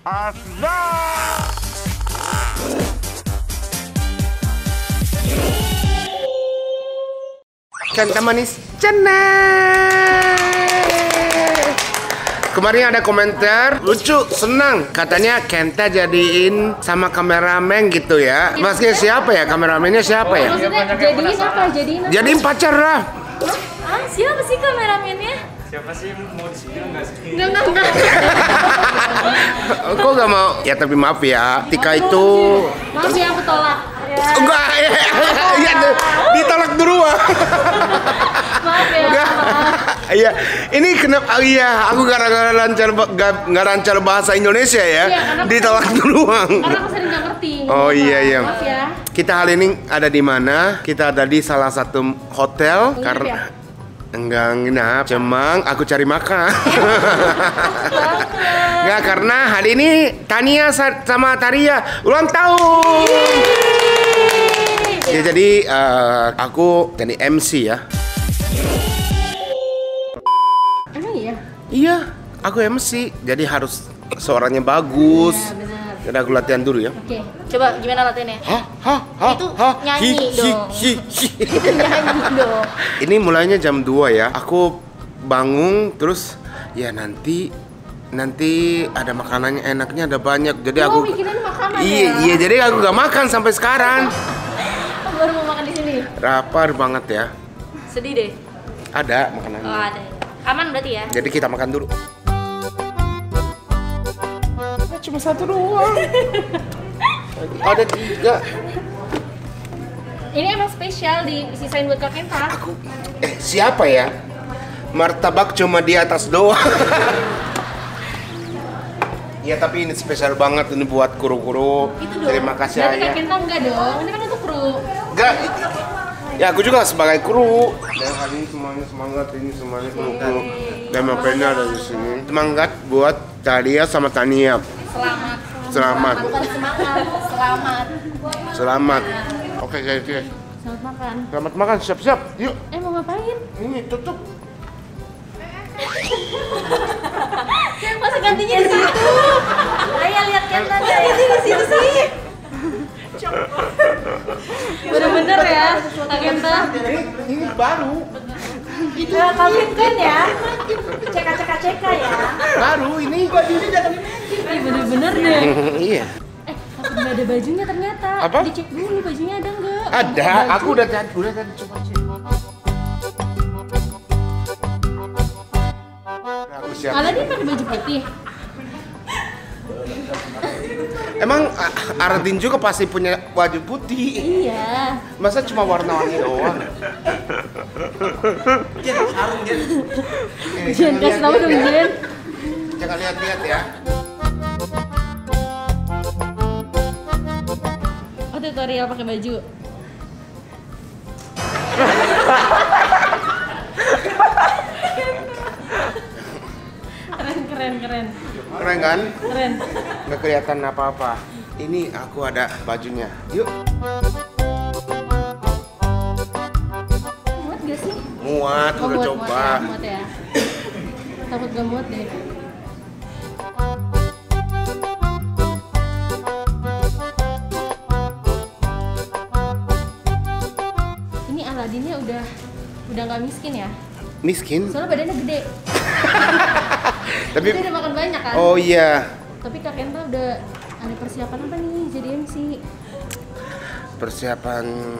Asbak. Kenta manis cenah. Kemarin ada komentar lucu, senang. Katanya Kenta jadiin sama kameramen gitu ya. Maksudnya siapa ya? Kameramennya siapa ya? Maksudnya jadiin apa? Jadiin pacar lah. Ah, siapa sih kameramennya? Siapa sih mau di sini enggak sih? Enggak. Kok gak mau? Ya tapi maaf ya, Tika itu. Maaf ya, aku tolak. Enggak, ya, ditolak duluan. Maaf ya. Enggak. Iya, ini kenapa? Iya, aku nggak lancar bahasa Indonesia ya. Iya, ditolak duluan. Karena aku sering nggak ngerti. Oh iya. Maaf ya. Kita hari ini ada di mana? Kita ada di salah satu hotel Karena enggak nginap, cemang aku cari makan. Enggak, karena hari ini Tania sama Taria ulang tahun. Ya, jadi aku jadi MC ya. Emang iya? Iya, aku MC, jadi harus suaranya bagus. Ya, benar. Jadi aku latihan dulu ya. Oke, coba gimana latihannya? Itu nyanyi dong. Itu nyanyi dong. Ini mulainya jam 2 ya. Aku bangun terus ya nanti ada makanannya enaknya, ada banyak. Jadi aku mikirin makanan Iya, jadi aku gak makan sampai sekarang. Aku baru mau makan di sini. Lapar banget ya. Sedih deh. Ada makanannya. Oh, ada. Aman berarti ya? Jadi kita makan dulu. Cuma satu doang. Ada 3. Ini emang spesial disisain buat Kak Kenta. Siapa ya? Martabak cuma di atas doang. Ya tapi ini spesial banget ini buat kru-kru. Terima kasih Berarti Kak ayah. Kenta enggak dong? Ini kan untuk kru. Enggak. Ya aku juga sebagai kru. Dan hari ini semuanya semangat, ini semuanya kru-kru. Dan makanya ada di sini. Semangat buat Talia sama Tania. Selamat. Bukan semangat, Selamat. Oke. Selamat makan. Selamat makan, siap-siap. Yuk. Mau ngapain? Ini tutup. Masa gantinya di situ? Ayo lihat Kenta deh. Di situ sih. Bener-bener ya, Kak Kenta. Ini baru. Itu kalian kan ya? Cek ya. Baru ini. Bajunya jangan. Ih, bener-bener deh. Iya. Nggak ada bajunya ternyata. Apa? Dicek dulu bajunya ada nggak? Ada, Baju. aku udah tadi coba cek. Aku siap. Aladin pakai baju putih. Emang Aradin juga pasti punya baju putih. Iya. Masa cuma warna-warni doang? Jen, kasih tahu dong Jen. Jangan lihat-lihat ya. Oh, tutorial pakai baju. Keren. Keren kan? Keren. Nggak kelihatan apa-apa. Ini aku ada bajunya. Yuk. Muat gak sih? Muat, Oh, udah muat, coba. Muat ya. Takut gak muat deh. Ini Aladinnya udah nggak miskin ya? Miskin? Soalnya badannya gede. Tapi Dia udah makan banyak kan? oh iya. Tapi Kak Kenta udah ada persiapan apa nih jadi MC? Persiapan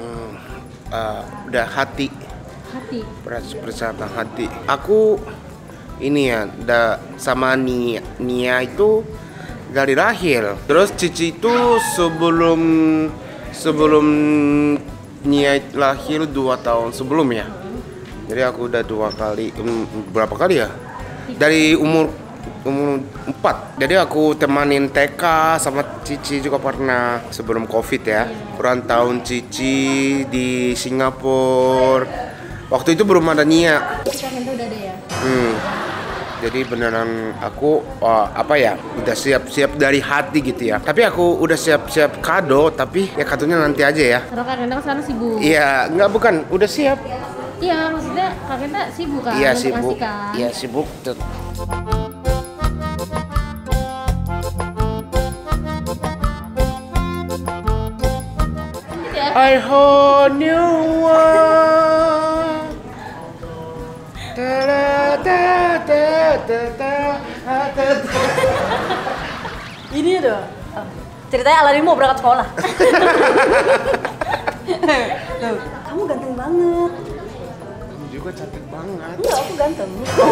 udah hati. Persiapan hati. Aku ini ya, sama Nia itu dari lahir. Terus Cici itu sebelum Nia lahir 2 tahun sebelum ya. Jadi aku udah 2 kali, berapa kali ya? Dari umur 4. Jadi aku temanin TK sama Cici juga pernah sebelum COVID ya. Ulang tahun Cici di Singapura. Waktu itu belum ada Nia. Kak Kenta udah ada ya? Jadi beneran aku udah siap-siap dari hati gitu ya. Tapi aku udah siap-siap kado, tapi ya kadonya nanti aja ya. Karena Kak Kenta kesana sibuk. Iya, bukan, udah siap. Iya, maksudnya Kak Kenta sibuk kan? Iya untuk sibuk. ngasih kan? Iya sibuk. I hold you one. Ta ta ta ta ta. Ini dong. Oh, ceritanya Aladin mau berangkat sekolah. Loh, kamu ganteng banget. Kamu juga cantik banget. Enggak, aku ganteng.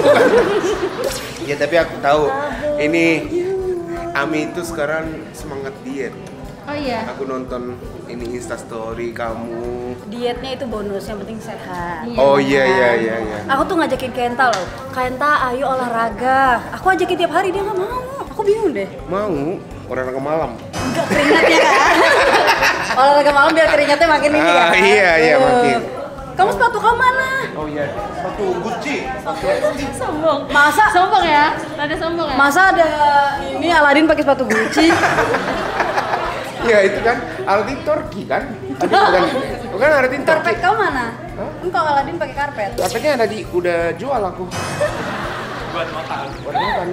Ya tapi aku tahu ini Ami itu sekarang semangat diet. Oh iya. Aku nonton ini Instastory kamu. Dietnya itu bonus, yang penting sehat. Oh iya iya iya iya. Aku tuh ngajakin Kenta loh. Kenta, ayo olahraga. Aku ajakin tiap hari, dia nggak mau. Aku bingung deh. Mau olahraga malam. Enggak, keringatnya kan. Olahraga malam biar keringatnya makin ini kan. Iya iya makin. Kamu sepatu kamu mana? Oh iya, sepatu Gucci. Sombong. Masa Sombong ya? Rada sombong ya? Masa ada ini Aladin pakai sepatu Gucci? Ya itu kan Aldi Turki kan? Bukan Aldi Turki. Karpet kamu mana? Enggak, Aladin pakai karpet. Karpetnya ada di udah jual aku. Buat makan. Buat makan.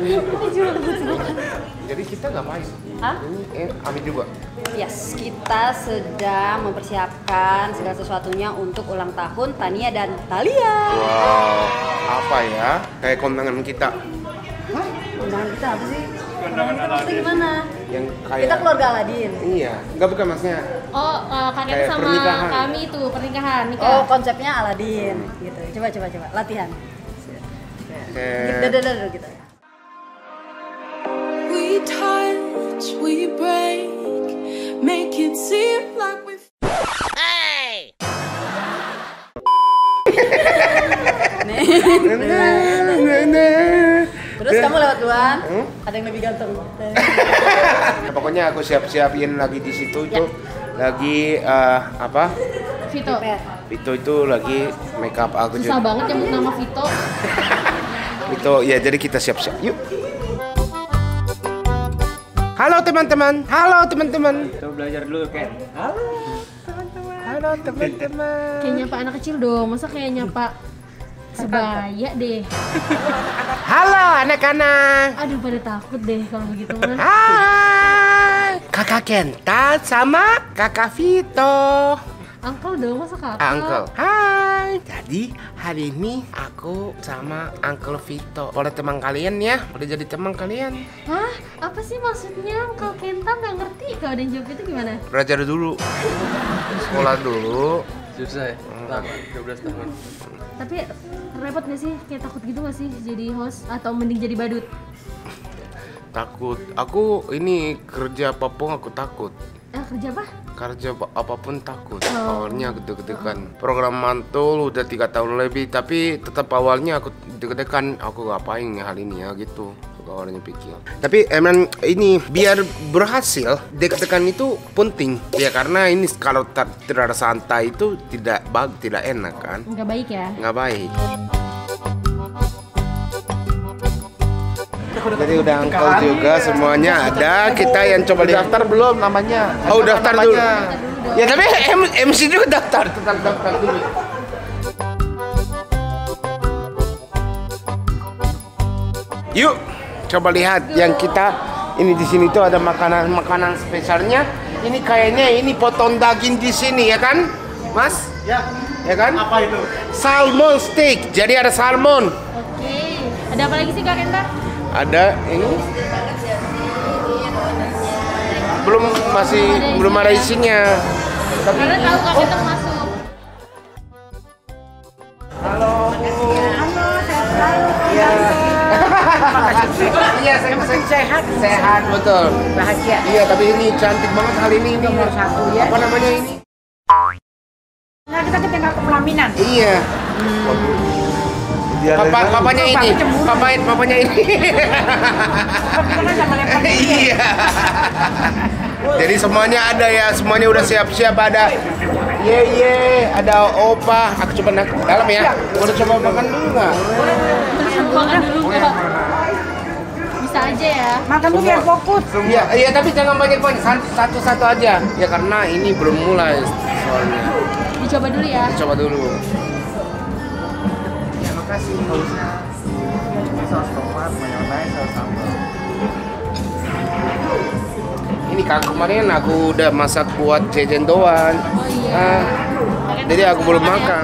Jadi kita ngapain? Hah? Ini Ami juga. Yes, kita sedang mempersiapkan segala sesuatunya untuk ulang tahun Tania dan Thalia. Wow, apa ya? Kayak kondangan kita. Hah? Undangan kita apa sih? Kondangan Kita maksudnya Aladin. gimana? Yang kayak Kita keluarga Aladin. Iya, enggak bukan maksudnya. Oh, kakek Kayak sama pernikahan. kami itu pernikahan, nikah. Oh, konsepnya Aladin gitu. Coba latihan. Kayak Dadah gitu. We touch, we break, make it seem like we. Terus kamu lewat duluan, ada yang lebih ganteng. pokoknya aku siap-siapin lagi di situ itu lagi apa? Vito. Vito itu lagi make up aku Susah juga. banget nyebut nama Vito. Vito ya jadi kita siap-siap. Yuk. Halo teman-teman. Halo teman-teman. Coba belajar dulu, Ken. Halo teman-teman. Kayak nyapa anak kecil dong, masa kayak nyapa sebaya deh. Halo anak-anak. Aduh, pada takut deh kalau begitu mah. Hai. Kakak Kenta sama Kakak Vito. Uncle dong, masa kakak? Uncle. Hai. Jadi hari ini aku sama Uncle Vito. Boleh teman kalian ya? Boleh jadi teman kalian. Hah? Apa sih maksudnya? Uncle Kenta nggak ngerti kalau ada yang jawab itu gimana? Belajar dulu. Sekolah dulu. Susah ya? Lama, 12 tahun. Tapi repot nggak sih? Kayak takut gitu nggak sih jadi host? Atau mending jadi badut? Takut. Aku ini kerja apapun aku takut. Kerja apa? Kerja apapun takut. Awalnya aku deg-degan. Program mantul udah 3 tahun lebih, tapi tetap awalnya aku deg-degan. Aku ngapain hal ini ya gitu. Awalnya pikir. Tapi emang ini biar berhasil deg-degan itu penting. Ya karena ini kalau tidak santai itu tidak enak kan. Nggak baik ya? Nggak baik. Jadi udah angkel juga semuanya ada. Kita yang coba daftar belum namanya? Oh daftar dulu. Ya tapi MC juga daftar. Tetap daftar dulu. Yuk coba lihat yang kita ini di sini tuh ada makanan spesialnya. Ini kayaknya ini potong daging di sini ya kan, Mas? Ya, Ya kan? apa itu? Salmon steak. Jadi ada salmon. Oke. Ada apa lagi sih Kak Kenta? Ada ini belum ada isinya. Tapi Karena tahu Kak Kenta masuk. iya sehat betul. Bahagia. Iya tapi ini cantik banget hari ini. Nomor 1 ya. Apa namanya ini? Nah, kita tinggal ke pelaminan. Iya. Papanya ini. Papanya ini. Iya. Jadi semuanya ada ya, semuanya udah siap-siap ada. Ada opa. Aku coba naik ke dalam ya. Boleh coba makan dulu nggak? Makan dulu Kak. Bisa aja ya. Makan dulu biar fokus. Iya tapi jangan banyak-banyak, satu-satu aja. Ya karena ini belum mulai soalnya. Dicoba dulu ya. Coba dulu. Ya makasih. Saus tomat, mayonnaise, saus sambal. Ini ini kan kemarin aku udah masak buat jajan doang. Oh iya. Jadi aku belum makan.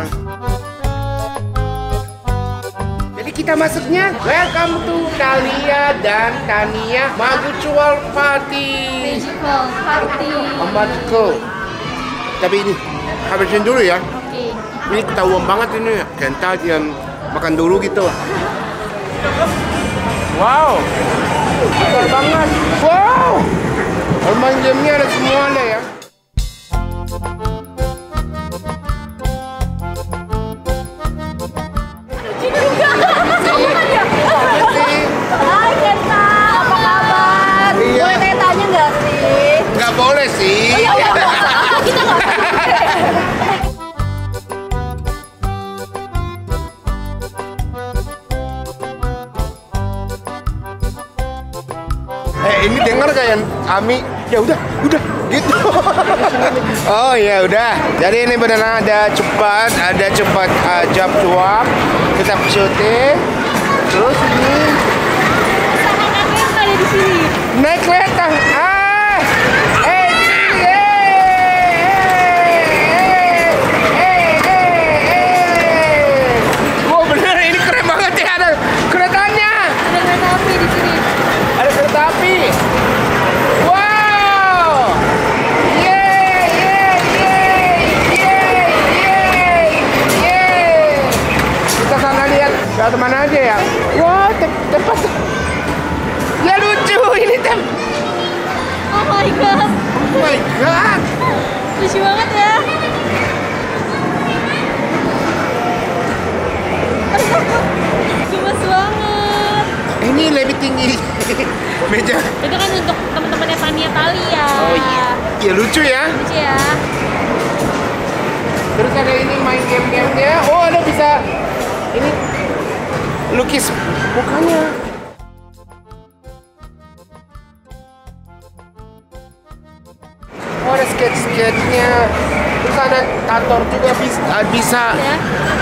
Jadi kita masuknya. Welcome to Thalia dan Tania Magical Party. Magical party. Magical. Tapi ini habisin dulu ya. Oke. Ini ketahuan banget ini. Kenta yang makan dulu gitu. Wow. Besar banget. Wow. Bermain gamenya ada semua ada ya. Hai Kenta, apa kabar? Iya. Boleh tanya nggak sih? Nggak boleh sih. Ya udah nggak usah. Kita nggak usah. Ini dengar gak yang Ami? Ya udah gitu. Oh ya udah. Jadi ini beneran ada cepat jab cuap. Kita syuting. Terus ini Anak-anaknya nggak ada di sini. naik kereta. Wow bener ini keren banget ya ada keretanya. Ada kereta api di sini. Ada kereta api. Wow. Yeay. Kita sana lihat ke mana aja ya. Wah, tempat. Ya lucu ini Oh my god. Oh my god. Lucu banget ya. Gemes banget. Ini lebih tinggi meja. Itu kan untuk teman-temannya Tania Thalia. Oh iya. Ya lucu ya. Lucu ya. Terus ada ini main game-gamenya. Oh ada bisa ini lukis mukanya. Oh ada sketch-sketchnya. Terus ada kantor juga bisa. Ya.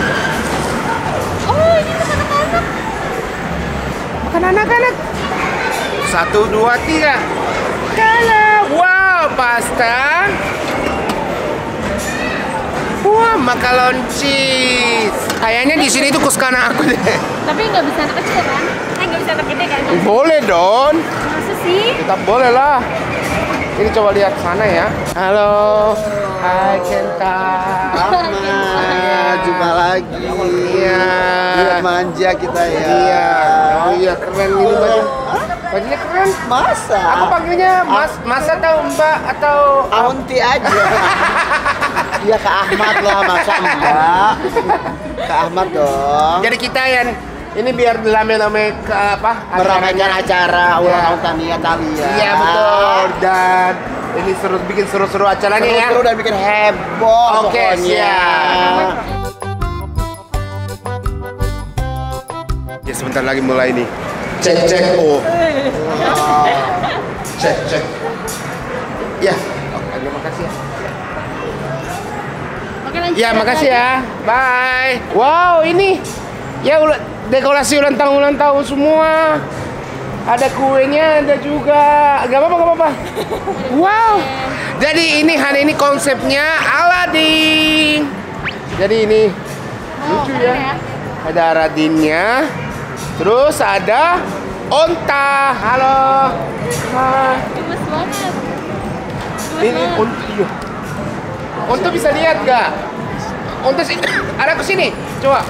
Oh ini untuk anak-anak. Makan anak-anak. 1, 2, 3. Kalah. Wow pasta. Wah makalon cheese. Kayaknya di sini tuh kuskana aku deh. Tapi nggak bisa anak kecil kan? Nggak bisa anak gede kan? Boleh Don. Masa sih? Tetap boleh lah. Ini coba lihat sana ya. Halo. Hai Kenta. Jumpa lagi. Iya. Lihat manja kita ya. Iya. Oh iya keren ini baju. Bajunya keren. Masa? Aku panggilnya Mas atau Mbak atau Aunti aja. Iya Kak Ahmad lah, masa enggak? Kak Ahmad dong. Jadi kita yang ini biar lame-lame ke apa? Meramaikan acara ulang Iya. tahun Tania Thalia. Iya betul. Dan ini bikin seru-seru acaranya ya. Seru dan bikin heboh Oke, pokoknya. siap. Ya sebentar lagi mulai nih. Cek. Oh. Cek. Ya. Oke, terima kasih ya. Oke lanjut. Ya, makasih ya. Bye. Wow, ini ya dekorasi ulang tahun semua. Ada kuenya, ada juga. Gak apa-apa. Wow. Jadi ini hari ini konsepnya Aladdin. Jadi ini lucu keren ya. Ada Aladdinnya. Terus ada onta. Halo. Hai. Gemes banget. Ini onta. Iya. Onta bisa lihat gak? Onta sih. Ada ke sini. Coba.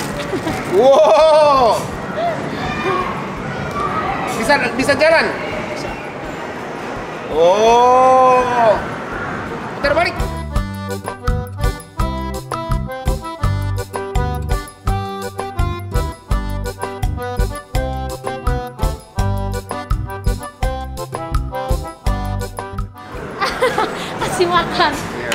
Wow. Bisa jalan. Oh. Putar balik. Kasih makan.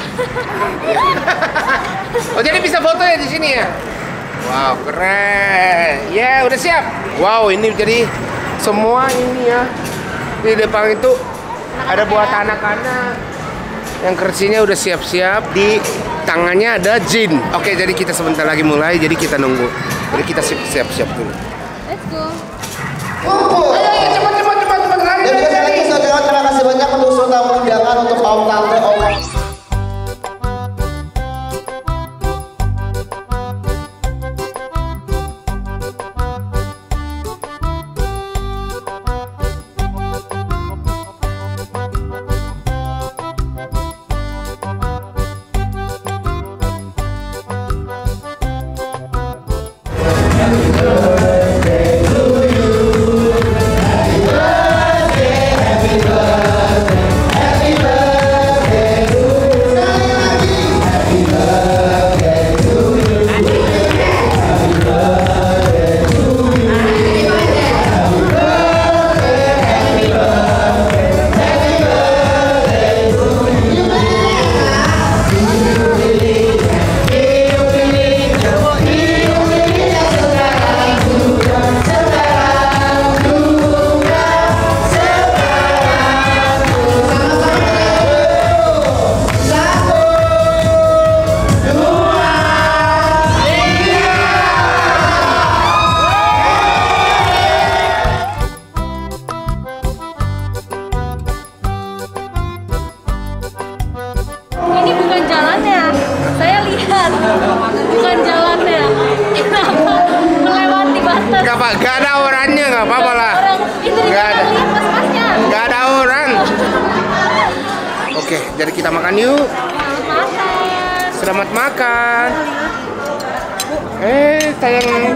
Oh jadi bisa foto ya di sini ya? Wow keren. Ya udah siap. Wow ini jadi semua ini ya di depan itu ada buat anak-anak. Yang kursinya udah siap-siap. Di tangannya ada jin. Oke jadi kita sebentar lagi mulai. Jadi kita nunggu. Jadi kita siap-siap dulu. Let's go. Cepat. Terima kasih saudara, terima kasih banyak untuk tamu undangan untuk om tante om. Ini bukan jalannya. Saya lihat. Bukan jalannya. Kenapa melewati batas? Gak ada orangnya, gak apa-apa lah. Orang itu Nggak ada. lihat mas-masnya. Gak ada orang. Oke, jadi kita makan yuk. Selamat makan. Sayang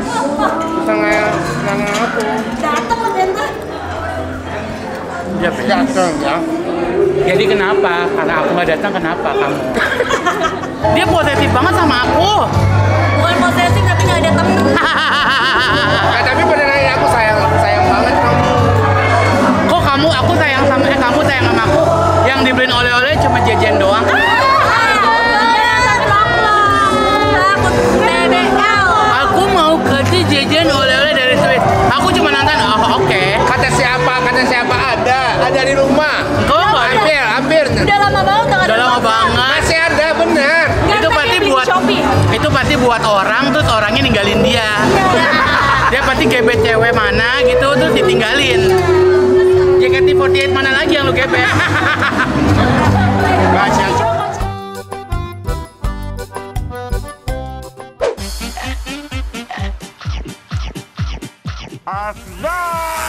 aku. Datang loh Tenta. Ya, Datang ya. jadi kenapa? Karena aku nggak datang, kenapa kamu? Dia posesif banget sama aku. Bukan posesif tapi nggak ada temen. Tapi beneran ya, aku sayang banget kamu. Kok aku sayang sama kamu sayang sama aku? Yang dibeliin oleh-oleh cuma jajan doang. Aku mau kasih jajan oleh-oleh dari Swiss. Aku cuma nonton. Oh oke. Kata siapa ada di rumah. Kau nggak? Hampir. Udah lama banget nggak ada. Udah lama banget. Masih ada, bener. Itu pasti buat orang terus orangnya ninggalin dia. Dia pasti gebet cewek mana gitu terus ditinggalin. JKT48 mana lagi yang lu gebet? Baca. Asla.